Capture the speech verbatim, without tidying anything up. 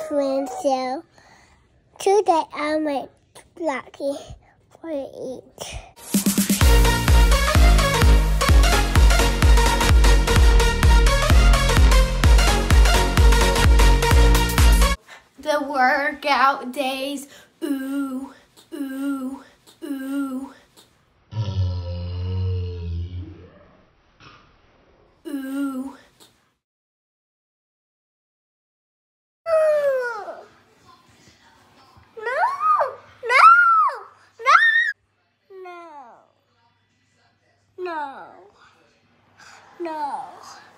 friend, so today I'll make lucky for to eat. The workout days, ooh, ooh, ooh. Ooh. No, no, no.